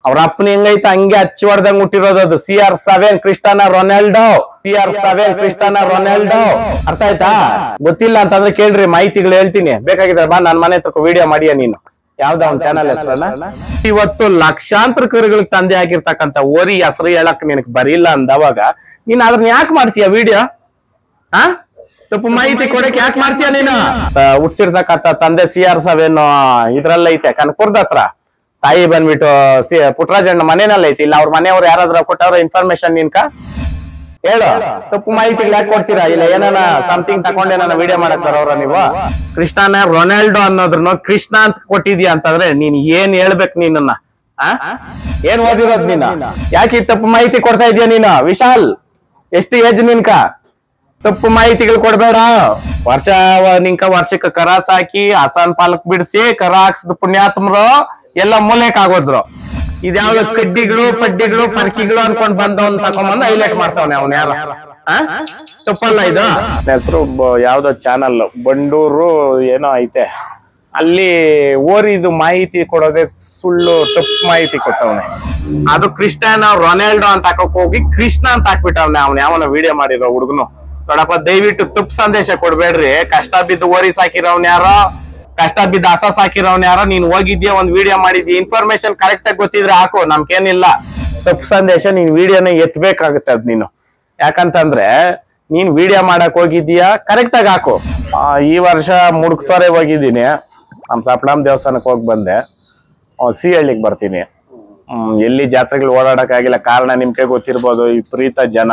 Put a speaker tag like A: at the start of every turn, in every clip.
A: ಅವ್ರ ಅಪ್ಪನ ಹೆಂಗೈತೆ ಹಂಗೆ ಹಚ್ಚಿ ಹೊಡ್ದಂಗ್ ಹುಟ್ಟಿರೋದು CR7 Cristiano Ronaldo CR7 Cristiano Ronaldo ಅರ್ಥ ಆಯ್ತಾ? ಗೊತ್ತಿಲ್ಲ ಅಂತಂದ್ರೆ ಕೇಳ್ರಿ, ಮಾಹಿತಿಗಳು ಹೇಳ್ತೀನಿ. ಬೇಕಾಗಿದ್ರೆ ಬಾ ನನ್ ಮನೆ ತಕ್ಕ ವಿಡಿಯೋ ಮಾಡಿಯ ನೀನು. ಯಾವ್ದ ಅವ್ನ ಚಾನಲ್ ಹೆಸರಲ್ಲ? ಇವತ್ತು ಲಕ್ಷಾಂತರ ಕರುಗಳಿಗೆ ತಂದೆ ಆಗಿರ್ತಕ್ಕಂಥ ಓರಿ ಹೆಸರು ಹೇಳಕ್ ನಿನಕ್ ಬರಿಲ್ಲ ಅಂದವಾಗ ನೀನ್ ಅದನ್ನ ಯಾಕೆ ಮಾಡ್ತೀಯ ವಿಡಿಯೋ? ತಪ್ಪು ಮಾಹಿತಿ ಕೊಡಕ್ ಯಾಕೆ ಮಾಡ್ತೀಯ ನೀನು? ಹುಟ್ಸಿರ್ತಕ್ಕಂಥ ತಂದೆ CR7 ಇದ್ರಲ್ಲ ಐತೆ ಕನಕಪುರದ ಹತ್ರ. ತಾಯಿ ಬಂದ್ಬಿಟ್ಟು ಪುಟ್ಟರಾಜಣ್ಣ ಮನೇನಲ್ಲಿ ಐತಿ. ಇಲ್ಲ ಅವ್ರ ಮನೆಯವ್ರು ಯಾರಾದ್ರೂ ಕೊಟ್ಟವ್ರ ಇನ್ಫಾರ್ಮೇಶನ್ ನಿನ್ಕ ಹೇಳು. ತಪ್ಪು ಮಾಹಿತಿಗಳು ಯಾಕೆ ಕೊಡ್ತೀರಾ? ಇಲ್ಲ ಏನಾನ ಸಮಥಿಂಗ್ ತಕೊಂಡೆ ನಾನು ವಿಡಿಯೋ ಮಾಡಕ್ ಬರೋರ ನೀವು? ಕ್ರಿಸ್ಟಿಯಾನೋ ರೊನಾಲ್ಡೋ ಅನ್ನೋದ್ರನ್ನ ಕೃಷ್ಣ ಅಂತ ಕೊಟ್ಟಿದ್ಯಾ ಅಂತಂದ್ರೆ ನೀನ್ ಏನ್ ಹೇಳ್ಬೇಕು? ನೀನನ್ನ ಏನ್ ಓದಿರೋದ್ ನೀನು? ಯಾಕೆ ತಪ್ಪು ಮಾಹಿತಿ ಕೊಡ್ತಾ ಇದೀಯ ನೀನು? ವಿಶಾಲ್, ಎಷ್ಟು ಏಜ್ ನಿನ್ಕ? ತಪ್ಪು ಮಾಹಿತಿಗಳು ಕೊಡ್ಬೇಡ. ವರ್ಷಕ್ಕೆ ಕರ ಸಾಕಿ ಆಸಾನ್ ಪಾಲಕ್ ಬಿಡಿಸಿ ಕರ ಹಾಕ್ಸದ್ ಪುಣ್ಯಾತ್ಮರು ಎಲ್ಲ ಮೂಲೆಕ್ ಆಗೋದ್ರು. ಇದ್ಯಾವ್ದು ಕಡ್ಡಿಗಳು ಪಡ್ಡಿಗಳು ಪರ್ಕಿಗಳು ಅನ್ಕೊಂಡ್ ಬಂದವನ್ ತಕೊಂಡ್ಬಂದು ಹೈಲೈಟ್ ಮಾಡ್ತಾವನೆ ಅವ್ನ. ಯಾರ ತಪ್ಪಲ್ಲ ಇದು? ಹೆಸರು ಯಾವ್ದೋ ಚಾನಲ್ ಬಂಡೂರು ಏನೋ ಐತೆ, ಅಲ್ಲಿ ಓರಿದು ಮಾಹಿತಿ ಕೊಡೋದೇ ಸುಳ್ಳು, ತಪ್ಪು ಮಾಹಿತಿ ಕೊಟ್ಟವನೆ. ಅದು ಕ್ರಿಸ್ಟಿಯಾನೋ ರೊನಾಲ್ಡೋ ಅಂತ ಹಾಕಕ್ ಹೋಗಿ ಕೃಷ್ಣ ಅಂತ ಹಾಕ್ಬಿಟ್ಟವನೆ ಅವ್ನ. ಯಾವನ ವಿಡಿಯೋ ಮಾಡಿರೋ ಹುಡುಗನು. ನೋಡಪ್ಪ, ದಯವಿಟ್ಟು ತಪ್ಪು ಸಂದೇಶ ಕೊಡ್ಬೇಡ್ರಿ. ಕಷ್ಟ ಬಿದ್ದು ಓರಿ ಸಾಕಿರೋನ್ ಯಾರೋ, ಕಷ್ಟ ಬಿದ್ದು ಹಸ ಸಾಕಿರೋನ್ ಯಾರೋ. ನೀನ್ ಹೋಗಿದ್ಯಾ, ಒಂದ್ ವಿಡಿಯೋ ಮಾಡಿದ್ಯಾ, ಇನ್ಫಾರ್ಮೇಶನ್ ಕರೆಕ್ಟ್ ಆಗಿ ಗೊತ್ತಿದ್ರೆ ಹಾಕು, ನಮ್ಗೇನಿಲ್ಲ. ತಪ್ಪು ಸಂದೇಶ ನೀನ್ ವಿಡಿಯೋನ ಎತ್ತಬೇಕಾಗುತ್ತೆ ಅದ್ ನೀನು. ಯಾಕಂತಂದ್ರೆ ನೀನ್ ವಿಡಿಯೋ ಮಾಡಕ್ ಹೋಗಿದ್ಯಾ, ಕರೆಕ್ಟ್ ಆಗಿ ಹಾಕು. ಈ ವರ್ಷ ಮುಡುಕ್ತೋರೆ ಹೋಗಿದ್ದೀನಿ, ನಮ್ ಸಪ್ಲಂ ದೇವಸ್ಥಾನಕ್ಕೆ ಹೋಗಿ ಬಂದೆ. ಸಿಹಳ್ಳಿಗೆ ಬರ್ತೀನಿ. ಎಲ್ಲಿ ಜಾತ್ರೆಗಳು ಓಡಾಡಕ್ ಆಗಿಲ್ಲ, ಕಾರಣ ನಿಮ್ಗೆ ಗೊತ್ತಿರ್ಬೋದು, ವಿಪರೀತ ಜನ.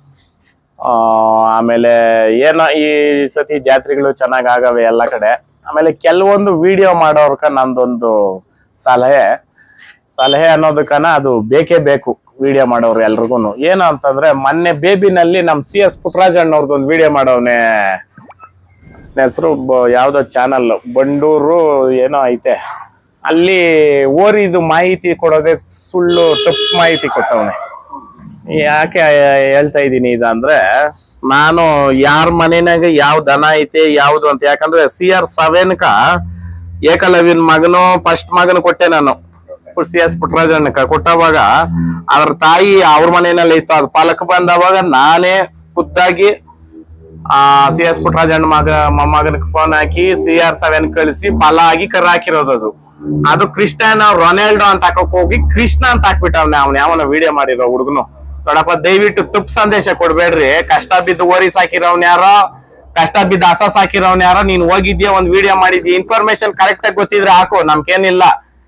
A: ಆಮೇಲೆ ಏನೋ ಈ ಸತಿ ಜಾತ್ರೆಗಳು ಚೆನ್ನಾಗ್ ಆಗವೆ ಎಲ್ಲ ಕಡೆ. ಆಮೇಲೆ ಕೆಲವೊಂದು ವಿಡಿಯೋ ಮಾಡೋರ್ಕ ನಂದೊಂದು ಸಲಹೆ ಅನ್ನೋದಕ್ಕನ ಅದು ಬೇಕೇ ಬೇಕು ವಿಡಿಯೋ ಮಾಡೋರು ಎಲ್ರಿಗೂ. ಏನು ಅಂತಂದ್ರೆ ಮೊನ್ನೆ ಬೇಬಿನಲ್ಲಿ ನಮ್ CS ಪುಟ್ಟರಾಜಣ್ಣವ್ರದ್ದು ಒಂದು ವಿಡಿಯೋ ಮಾಡವ್ನೆ. ಹೆಸರು ಯಾವ್ದೋ ಚಾನಲ್ ಬಂಡೂರು ಏನೋ ಐತೆ, ಅಲ್ಲಿ ಓರಿದು ಮಾಹಿತಿ ಕೊಡೋದೇ ಸುಳ್ಳು, ತಪ್ಪು ಮಾಹಿತಿ ಕೊಟ್ಟವನೆ. ಯಾಕೆ ಹೇಳ್ತಾ ಇದ್ದೀನಿ ಇದಂದ್ರೆ, ನಾನು ಯಾರ ಮನೆನಾಗ ಯಾವ ದನ ಐತೆ ಯಾವ್ದು ಅಂತ, ಯಾಕಂದ್ರೆ CR7 ಏಕಲವ್ಯನ್ ಮಗನು ಫಸ್ಟ್ ಮಗನ ಕೊಟ್ಟೆ ನಾನು. CS ಪುಟ್ಟರಾಜಣ್ಣಕ ಕೊಟ್ಟವಾಗ ಅದ್ರ ತಾಯಿ ಅವ್ರ ಮನೆಯಲ್ಲಿ ಇತ್ತು. ಅದು ಪಾಲಕ್ ಬಂದವಾಗ ನಾನೇ ಖುದ್ದಾಗಿ CS ಪುಟ್ಟರಾಜಣ್ಣ ಮೊಮ್ಮಗನಿಗೆ ಫೋನ್ ಹಾಕಿ CR7 ಕಳಿಸಿ ಫಲ ಆಗಿ ಕರ ಹಾಕಿರೋದು. ಅದು ಕ್ರಿಸ್ಟಿಯಾನೋ ರೊನಾಲ್ಡೋ ಅಂತ ಹಾಕಕ್ ಹೋಗಿ ಕೃಷ್ಣ ಅಂತ ಹಾಕ್ಬಿಟ್ಟವ್ನೆ ಅವ್ನ. ಯಾವನ ವಿಡಿಯೋ ಮಾಡಿರೋ ಹುಡುಗನು. ನೋಡಪ್ಪ, ದಯವಿಟ್ಟು ತಪ್ಪು ಸಂದೇಶ ಕೊಡ್ಬೇಡ್ರಿ. ಕಷ್ಟ ಬಿದ್ದು ಓರಿ ಸಾಕಿರೋನ್ ಯಾರೋ, ಕಷ್ಟ ಬಿದ್ದು ಹಸ ಸಾಕಿರೋನ್ ಯಾರೋ. ನೀನ್ ಹೋಗಿದ್ಯಾ, ಒಂದ್ ವಿಡಿಯೋ ಮಾಡಿದ್ಯಾ, ಇನ್ಫಾರ್ಮೇಶನ್ ಕರೆಕ್ಟ್ ಆಗಿ ಗೊತ್ತಿದ್ರೆ ಹಾಕು, ನಮ್ಗೇನಿಲ್ಲ.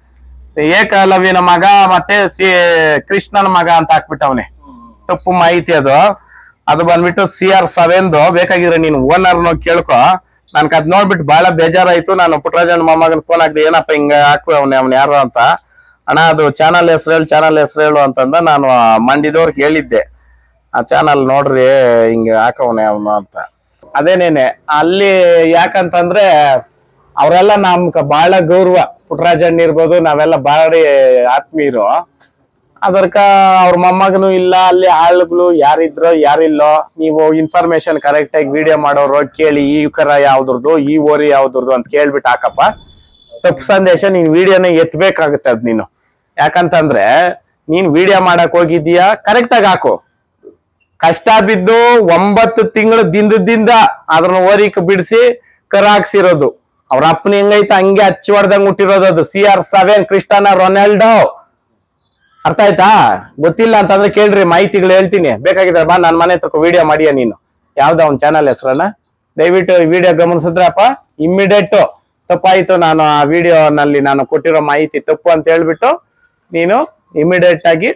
A: ಏಕಲವ್ಯನ ಮಗ ಮತ್ತೆ ಕೃಷ್ಣನ ಮಗ ಅಂತ ಹಾಕ್ಬಿಟ್ಟವ್ನೆ. ತಪ್ಪು ಮಾಹಿತಿ ಅದು ಬಂದ್ಬಿಟ್ಟು CR7 ಬೇಕಾಗಿದ್ರೆ ನೀನು ಓನರ್ನ ಕೇಳ್ಕೊ. ನನ್ಗೆ ಅದ್ ನೋಡ್ಬಿಟ್ಟು ಬಹಳ ಬೇಜಾರಾಯ್ತು. ನಾನು ಪುಟ್ಟರಾಜಣ್ಣ ಮೊಮ್ಮಗನ್ ಫೋನ್ ಹಾಕ್ದೆ, ಏನಪ್ಪ ಹಿಂಗ ಹಾಕ್ಬಿವನೆ ಅವ್ನ ಯಾರು ಅಂತ. ಅಣ್ಣ ಅದು ಚಾನಲ್ ಹೆಸರು ಹೇಳು ಅಂತಂದ ನಾನು ಮಂಡಿದವ್ರಿಗೆ ಹೇಳಿದ್ದೆ, ಆ ಚಾನಲ್ ನೋಡ್ರಿ ಹಿಂಗ ಹಾಕವನೆ ಅವನು ಅಂತ. ಅದೇನೇನೆ ಅಲ್ಲಿ ಯಾಕಂತಂದ್ರೆ ಅವರೆಲ್ಲ ನಮ್ಗ ಬಹಳ ಗೌರವ. ಪುಟ್ಟರಾಜಣ್ಣ ಇರ್ಬೋದು, ನಾವೆಲ್ಲ ಬಾಳಿ ಆತ್ಮೀಯರು. ಅದರ್ಕ ಅವ್ರ ಮೊಮ್ಮಗನು ಇಲ್ಲ, ಅಲ್ಲಿ ಆಳುಗಳು ಯಾರಿದ್ರು ಯಾರಿಲ್ಲೋ, ನೀವು ಇನ್ಫಾರ್ಮೇಶನ್ ಕರೆಕ್ಟ್ ಆಗಿ ವಿಡಿಯೋ ಮಾಡೋರು ಕೇಳಿ, ಈ ಕರ ಯಾವ್ದ್ರದ್ದು, ಈ ಓರಿ ಯಾವ್ದ್ರದ್ದು ಅಂತ ಕೇಳ್ಬಿಟ್ಟು ಹಾಕಪ್ಪ. ತಪ್ಪು ಸಂದೇಶ ನೀನ್ ವಿಡಿಯೋನ ಎತ್ತಬೇಕಾಗುತ್ತೆ ಅದ್ ನೀನು. ಯಾಕಂತಂದ್ರೆ ನೀನ್ ವಿಡಿಯೋ ಮಾಡಕ್ ಹೋಗಿದ್ದೀಯಾ, ಕರೆಕ್ಟ್ ಆಗಿ ಹಾಕು. ಕಷ್ಟ ಬಿದ್ದು 9 ತಿಂಗಳು ದಿಂದದಿಂದ ಅದ್ರನ್ನ ಓರಿಕ್ ಬಿಡಿಸಿ ಕರ ಹಾಕ್ಸಿರೋದು. ಅವ್ರ ಅಪ್ಪನ ಹೆಂಗೈತೆ ಹಂಗೆ ಹಚ್ಚಿ ಹೊಡ್ದಂಗ್ ಹುಟ್ಟಿರೋದು CR7 ಕ್ರಿಸ್ಟಿಯಾನೋ ರೊನಾಲ್ಡೋ. ಅರ್ಥ ಆಯ್ತಾ? ಗೊತ್ತಿಲ್ಲ ಅಂತಂದ್ರೆ ಕೇಳ್ರಿ, ಮಾಹಿತಿಗಳು ಹೇಳ್ತೀನಿ. ಬೇಕಾಗಿದ್ರೆ ಬಾ ನನ್ ಮನೆ ತಕ್ಕ ವಿಡಿಯೋ ಮಾಡಿಯ ನೀನು. ಯಾವ್ದ ಅವ್ನ ಚಾನಲ್ ಹೆಸರಲ್ಲ? ದಯವಿಟ್ಟು ವಿಡಿಯೋ ಗಮನಿಸಿದ್ರಪ್ಪ, ಇಮ್ಮಿಡಿಯೇಟ್ ತಪ್ಪಾಯ್ತು, ನಾನು ಆ ವಿಡಿಯೋನಲ್ಲಿ ನಾನು ಕೊಟ್ಟಿರೋ ಮಾಹಿತಿ ತಪ್ಪು ಅಂತ ಹೇಳ್ಬಿಟ್ಟು ನೀನು ಇಮಿಡಿಯೇಟ್ ಆಗಿ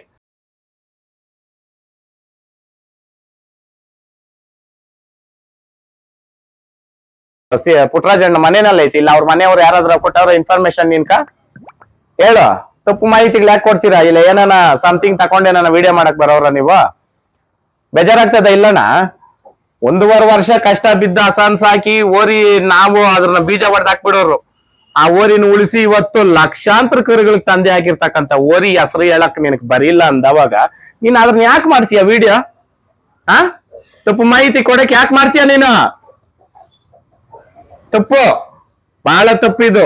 A: ಪುಟ್ಟರಾಜಣ್ಣ ಮನೇನಲ್ಲಿ ಐತಿ. ಇಲ್ಲ ಅವ್ರ ಮನೆಯವ್ರು ಯಾರಾದ್ರೂ ಕೊಟ್ಟವ್ರ ಇನ್ಫಾರ್ಮೇಶನ್ ನಿನ್ಕ ಹೇಳು. ತಪ್ಪು ಮಾಹಿತಿಗಳು ಯಾಕೆ ಕೊಡ್ತೀರಾ? ಇಲ್ಲ ಏನಾನ ಸಮಥಿಂಗ್ ತಕೊಂಡೆ ನಾನು ವಿಡಿಯೋ ಮಾಡಕ್ ಬರೋರ ನೀವು? ಬೇಜಾರಾಗ್ತದ ಇಲ್ಲಣ್ಣ? 1.5 ವರ್ಷ ಕಷ್ಟ ಬಿದ್ದ ಹಸನ್ ಸಾಕಿ ಓರಿ ನಾವು ಅದ್ರನ್ನ ಬೀಜ ಹೊಡೆದಾಕ್ಬಿಡೋರು. ಆ ಓರಿನ ಉಳಿಸಿ ಇವತ್ತು ಲಕ್ಷಾಂತರ ಕರುಗಳಿಗೆ ತಂದೆ ಆಗಿರ್ತಕ್ಕಂಥ ಓರಿ ಹೆಸರು ಹೇಳಕ್ ನಿನಕ್ ಬರಿಲ್ಲ ಅಂದವಾಗ ನೀನ್ ಅದನ್ನ ಯಾಕೆ ಮಾಡ್ತೀಯ ವಿಡಿಯೋ? ತಪ್ಪು ಮಾಹಿತಿ ಕೊಡಕ್ ಯಾಕೆ ಮಾಡ್ತೀಯ ನೀನು? ತಪ್ಪು, ಬಹಳ ತಪ್ಪಿದು.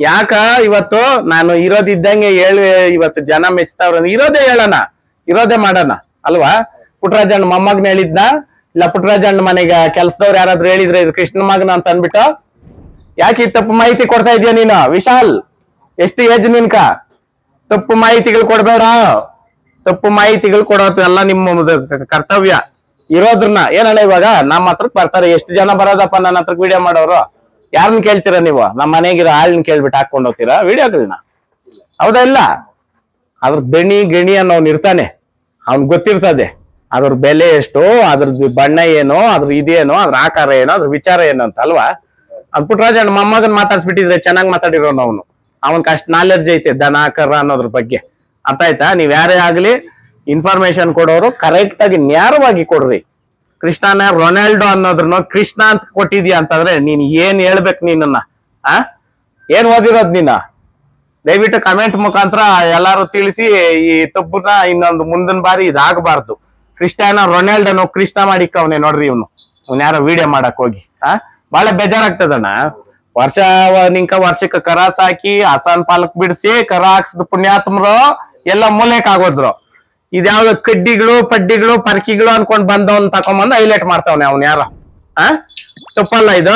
A: ಯಾಕ ಇವತ್ತು ನಾನು ಇರೋದಿದ್ದಂಗೆ ಹೇಳಿ ಇವತ್ತು ಜನ ಮೆಚ್ತಾವ್ರ ಇರೋದೇ ಹೇಳೋಣ, ಇರೋದೇ ಮಾಡೋಣ ಅಲ್ವಾ? ಪುಟ್ಟರಾಜಣ್ಣ ಮೊಮ್ಮಗ್ನ ಹೇಳಿದ್ನ, ಇಲ್ಲ ಪುಟ್ಟರಾಜಣ್ಣ ಮನೆಗೆ ಕೆಲ್ಸದವ್ರು ಯಾರಾದ್ರೂ ಹೇಳಿದ್ರೆ ಇದು ಕೃಷ್ಣ ಮಗನ ಅಂತ ಅನ್ಬಿಟ್ಟು ಯಾಕೆ ತಪ್ಪು ಮಾಹಿತಿ ಕೊಡ್ತಾ ಇದೀಯ ನೀನು? ವಿಶಾಲ್, ಎಷ್ಟು ಏಜ್ ನಿನ್ಕ? ತಪ್ಪು ಮಾಹಿತಿಗಳು ಕೊಡ್ಬೇಡ, ತಪ್ಪು ಮಾಹಿತಿಗಳು ಕೊಡೋದು ಎಲ್ಲ ನಿಮ್ಮ ಕರ್ತವ್ಯ. ಇರೋದ್ರನ್ನ ಏನಲ್ಲ ಇವಾಗ ನಮ್ಮ ಹತ್ರಕ್ ಬರ್ತಾರೆ, ಎಷ್ಟು ಜನ ಬರೋದಪ್ಪ ನನ್ನ ಹತ್ರಕ್ ವಿಡಿಯೋ ಮಾಡೋರು? ಯಾರನ್ನ ಕೇಳ್ತೀರಾ ನೀವು? ನಮ್ಮ ಮನೆಗಿರೋ ಆಳ್ನ ಕೇಳ್ಬಿಟ್ಟು ಹಾಕೊಂಡ್ ಹೋಗ್ತೀರಾ ವಿಡಿಯೋಗಳನ್ನ? ಹೌದಾ ಇಲ್ಲ? ಅದ್ರ ದಣಿ ಗಣಿ ಅನ್ನೋನ್ ಇರ್ತಾನೆ, ಅವ್ನ್ ಗೊತ್ತಿರ್ತದೆ ಅದ್ರ ಬೆಲೆ ಎಷ್ಟು, ಅದ್ರದ್ದು ಬಣ್ಣ ಏನು, ಅದ್ರ ಇದೇನೋ, ಅದ್ರ ಆಕಾರ ಏನೋ, ಅದ್ರ ವಿಚಾರ ಏನು ಅಂತ ಅಲ್ವಾ? ಅದ್ ಪುಟ್ಟರಾಜಣ್ಣ ಮೊಮ್ಮಗನ್ ಮಾತಾಡ್ಸ್ಬಿಟ್ಟಿದ್ರೆ ಚೆನ್ನಾಗಿ ಮಾತಾಡಿರೋನು ಅವನು. ಅವನ್ಗೆ ಅಷ್ಟ್ ನಾಲೆಡ್ಜ್ ಐತೆ ದನ ಆಕಾರ ಅನ್ನೋದ್ರ ಬಗ್ಗೆ. ಅರ್ಥ ಆಯ್ತಾ? ನೀವ್ ಯಾರೇ ಆಗ್ಲಿ ಇನ್ಫಾರ್ಮೇಶನ್ ಕೊಡೋರು ಕರೆಕ್ಟ್ ಆಗಿ ನ್ಯಾರವಾಗಿ ಕೊಡ್ರಿ. ಕೃಷ್ಣನ ರೊನಾಲ್ಡೋ ಅನ್ನೋದ್ರನ್ನ ಕೃಷ್ಣ ಅಂತ ಕೊಟ್ಟಿದ್ಯಾ ಅಂತಂದ್ರೆ ನೀನ್ ಏನ್ ಹೇಳ್ಬೇಕು ನೀನನ್ನ? ಏನ್ ಓದಿರೋದ್ ನೀನ? ದಯವಿಟ್ಟು ಕಮೆಂಟ್ ಮುಖಾಂತರ ಎಲ್ಲಾರು ತಿಳಿಸಿ ಈ ತಪ್ಪನ್ನ ಇನ್ನೊಂದು ಮುಂದಿನ ಬಾರಿ ಇದಾಗಬಾರ್ದು. ಕ್ರಿಸ್ಟಿಯಾನೋ ರೊನಾಲ್ಡೋನು ಕೃಷ್ಣ ಮಾಡಿಕ್ಕವನೆ ನೋಡ್ರಿ ಇವನು ಯಾರೋ ವಿಡಿಯೋ ಮಾಡಕ್ ಹೋಗಿ. ಬಹಳ ಬೇಜಾರಾಗ್ತದಣ್ಣ. ವರ್ಷಕ್ಕೆ ಕರ ಸಾಕಿ ಹಸನ್ ಪಾಲಕ್ ಬಿಡಿಸಿ ಕರ ಹಾಕ್ಸಿದ್ ಪುಣ್ಯಾತ್ಮರು ಎಲ್ಲ ಮೂಲೆಕ್ ಆಗೋದ್ರು. ಇದ್ಯಾವ್ದು ಕಡ್ಡಿಗಳು ಪಡ್ಡಿಗಳು ಪರ್ಕಿಗಳು ಅನ್ಕೊಂಡ್ ಬಂದವನ್ ತಕೊಂಬಂದು ಹೈಲೈಟ್ ಮಾಡ್ತಾವನೆ ಅವ್ನು ಯಾರೋ. ತಪ್ಪಲ್ಲ ಇದು?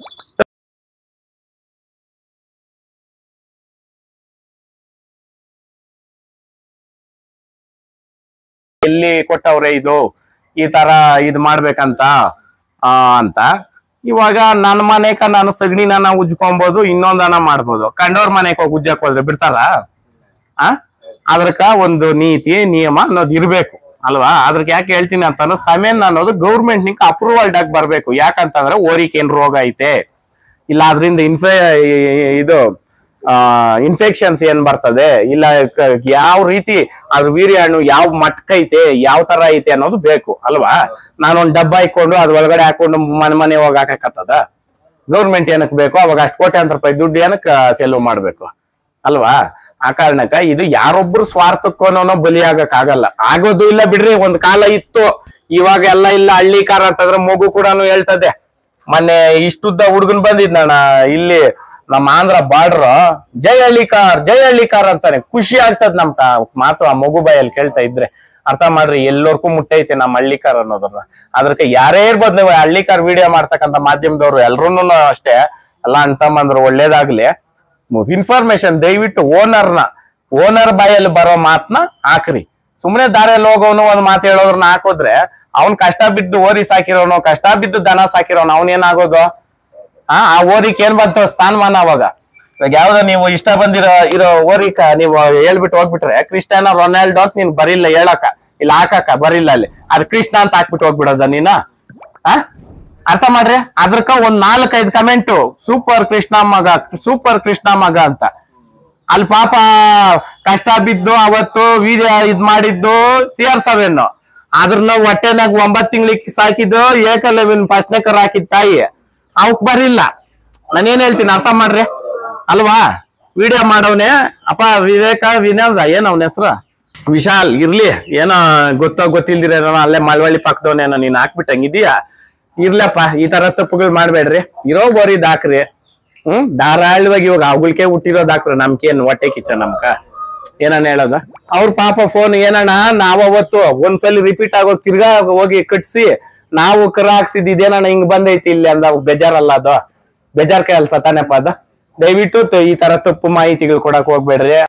A: ಎಲ್ಲಿ ಕೊಟ್ಟವ್ರೆ ಇದು ಈ ತರ ಇದ್ ಮಾಡ್ಬೇಕಂತ ಅಂತ. ಇವಾಗ ನನ್ನ ಮನೆಕ ನಾನು ಸಗಣಿನ ಉಜ್ಕೊಬಹುದು, ಇನ್ನೊಂದನ ಮಾಡ್ಬೋದು. ಕಂಡವ್ರ ಮನೆಗೆ ಹೋಗಿ ಉಜ್ಜಕ್ ಹೋದ್ರೆ ಬಿಡ್ತಾರ? ಅದ್ರಕ ಒಂದು ನೀತಿ ನಿಯಮ ಅನ್ನೋದು ಇರ್ಬೇಕು ಅಲ್ವಾ? ಅದ್ರಕ್ಕೆ ಯಾಕೆ ಹೇಳ್ತೀನಿ ಅಂತಂದ್ರೆ ಸಮೇನ್ ಅನ್ನೋದು ಗೌರ್ಮೆಂಟ್ ನಿಂಕ ಅಪ್ರೂವಲ್ಡ್ ಆಗಿ ಬರ್ಬೇಕು. ಯಾಕಂತಂದ್ರೆ ಓರಿಕೆ ಏನ್ ರೋಗ ಐತೆ ಇಲ್ಲ, ಅದ್ರಿಂದ ಇದು ಇನ್ಫೆಕ್ಷನ್ಸ್ ಏನ್ ಬರ್ತದೆ ಇಲ್ಲ, ಯಾವ ರೀತಿ ಅದ್ರ ವೀರ್ಯಾಣು ಯಾವ ಮಟ್ಕೈತೆ ಯಾವ ತರ ಐತೆ ಅನ್ನೋದು ಬೇಕು ಅಲ್ವಾ? ನಾನೊಂದ್ ಡಬ್ಬ ಇಕ್ಕೊಂಡು ಅದ್ರ ಒಳಗಡೆ ಹಾಕೊಂಡು ಮನೆ ಹೋಗಿ ಹಾಕಕತ್ತದ? ಗೌರ್ಮೆಂಟ್ ಏನಕ್ ಬೇಕು? ಅವಾಗ ಅಷ್ಟು ಕೋಟ್ಯಾಂತರ ರೂಪಾಯಿ ದುಡ್ಡು ಏನಕ್ ಸೆಲ್ವ್ ಮಾಡ್ಬೇಕು ಅಲ್ವಾ? ಆ ಕಾರಣಕ್ಕ ಇದು ಯಾರೊಬ್ರು ಸ್ವಾರ್ಥಕ್ಕೂನೋ ಬಲಿ ಆಗಕ್ ಆಗಲ್ಲ. ಆಗೋದು ಇಲ್ಲ ಬಿಡ್ರಿ. ಒಂದ್ ಕಾಲ ಇತ್ತು, ಇವಾಗ ಎಲ್ಲ ಇಲ್ಲ. ಹಳ್ಳಿಕಾರ ಅಂತಂದ್ರೆ ಮಗು ಕೂಡ ಹೇಳ್ತದೆ. ಮೊನ್ನೆ ಇಷ್ಟುದ್ದ ಹುಡುಗನ್ ಬಂದಿದ್ನಣ್ಣ ಇಲ್ಲಿ ನಮ್ಮ ಆಂಧ್ರ ಬಾರ್ಡರ್, ಜೈ ಹಳ್ಳಿಕಾರ್ ಅಂತಾನೆ. ಖುಷಿ ಆಗ್ತದ ನಮ್ ಮಾತು ಆ ಮಗು ಬಾಯಲ್ಲಿ ಕೇಳ್ತಾ ಇದ್ರೆ. ಅರ್ಥ ಮಾಡ್ರಿ, ಎಲ್ಲರಿಗೂ ಮುಟ್ಟೈತೆ ನಮ್ಮ ಹಳ್ಳಿಕಾರ್ ಅನ್ನೋದನ್ನ. ಅದಕ್ಕೆ ಯಾರೇ ಇರ್ಬೋದು, ನೀವು ಹಳ್ಳಿಕಾರ್ ವಿಡಿಯೋ ಮಾಡ್ತಕ್ಕಂಥ ಮಾಧ್ಯಮದವ್ರು ಎಲ್ರೂನು ಅಷ್ಟೇ, ಎಲ್ಲ ಅಂತಂಬಂದ್ರು ಒಳ್ಳೇದಾಗ್ಲಿ. ಇನ್ಫಾರ್ಮೇಶನ್ ದಯವಿಟ್ಟು ಓನರ್ ಬಾಯಲ್ಲಿ ಬರೋ ಮಾತನ್ನ ಹಾಕ್ರಿ. ಸುಮ್ನೆ ದಾರಿಯಲ್ಲಿ ಹೋಗೋನು ಒಂದ್ ಮಾತು ಹೇಳೋದ್ರನ್ನ ಹಾಕೋದ್ರೆ ಅವ್ನ್ ಕಷ್ಟ ಬಿದ್ದು ಓರಿ ಸಾಕಿರೋನು, ಕಷ್ಟ ಬಿದ್ದು ದನ ಸಾಕಿರೋನು, ಅವನೇನಾಗೋದು? ಆ ಓರಿಕ್ ಏನ್ ಬಂತು ಸ್ಥಾನಮಾನ? ಅವಾಗ ಯಾವ್ದೋ ನೀವು ಇಷ್ಟ ಇರೋ ಓರಿಕ ನೀವು ಹೇಳ್ಬಿಟ್ಟು ಹೋಗ್ಬಿಟ್ರೆ ಕ್ರಿಸ್ಟಿಯಾನೋ ರೊನಾಲ್ಡೋ ಅಂತ ನೀನ್ ಬರಿಲ್ಲ ಹೇಳಕ, ಇಲ್ಲ ಹಾಕಕ ಬರಿಲ್ಲ, ಅಲ್ಲಿ ಅದ್ ಕೃಷ್ಣ ಅಂತ ಹಾಕ್ಬಿಟ್ಟು ಹೋಗ್ಬಿಡೋದ ನೀನ? ಅರ್ಥ ಮಾಡ್ರಿ. ಅದ್ರಕ ಒಂದ್ 4-5 ಕಮೆಂಟು ಸೂಪರ್ ಕೃಷ್ಣ ಮಗ ಅಂತ. ಅಲ್ಲಿ ಪಾಪ ಕಷ್ಟ ಬಿದ್ದು ಅವತ್ತು ವಿಡಿಯೋ ಇದ್ ಮಾಡಿದ್ದು CR7, ಅದ್ರನ್ನ ಹೊಟ್ಟೆನಾಗ 9 ತಿಂಗಳಿಗೆ ಸಾಕಿದ್ದು ಏಕಲವ್ಯನ್ ಫಸ್ಟ್ನೇಕರ್ ಹಾಕಿದ್ ತಾಯಿ, ಅವಕ್ ಬರಿಲ್ಲ. ನಾನೇನ್ ಹೇಳ್ತೀನಿ ಅರ್ಥ ಮಾಡ್ರಿ ಅಲ್ವಾ? ವಿಡಿಯೋ ಮಾಡವ್ನೆ ಅಪ್ಪ ವಿನೋದ ಏನ್ ಅವನ ಹೆಸರು? ವಿಶಾಲ್ ಇರ್ಲಿ, ಏನೋ ಗೊತ್ತಿಲ್ದಿರ ಅಲ್ಲೇ ಮಳವಳ್ಳಿ ಪಕ್ಕದವನೇನೋ ನೀನ್ ಹಾಕ್ಬಿಟ್ಟಂಗಿದೀಯಾ. ಇರ್ಲಪ್ಪ, ಈ ತರ ತಪ್ಪುಗಳು ಮಾಡ್ಬೇಡ್ರಿ. ಇರೋ ಬೋರಿದ್ ಹಾಕ್ರಿ. ಧಾರಾಳವಾಗಿ ಇವಾಗ ಅವುಗಳಿಗೆ ಹುಟ್ಟಿರೋದ್ ಹಾಕ್ರಿ. ನಮ್ಕೇನ್ ಹೊಟ್ಟೆ ಕಿಚ್ಚ ನಮ್ಕ ಏನನ್ನ ಹೇಳೋದ? ಅವ್ರ ಪಾಪ ಫೋನ್ ಏನಣ್ಣ ನಾವ್ ಅವತ್ತು ಒಂದ್ಸಲಿ ರಿಪೀಟ್ ಆಗೋಗ್ ತಿರ್ಗಾ ಹೋಗಿ ಕಟ್ಸಿ ನಾವು ಕರ ಹಾಕ್ಸಿದ್ ಇದೇನಣ್ಣ ಹಿಂಗ್ ಬಂದೈತಿ ಇಲ್ಲಿ ಅಂದ ಬೇಜಾರಲ್ಲ? ಅದು ಬೇಜಾರ್ ಕೆಲ್ಸ ತಾನೆಪ್ಪ ಅದು. ದಯವಿಟ್ಟು ಈ ತರ ತಪ್ಪು ಮಾಹಿತಿಗಳು ಕೊಡಕ್ ಹೋಗ್ಬೇಡ್ರಿ.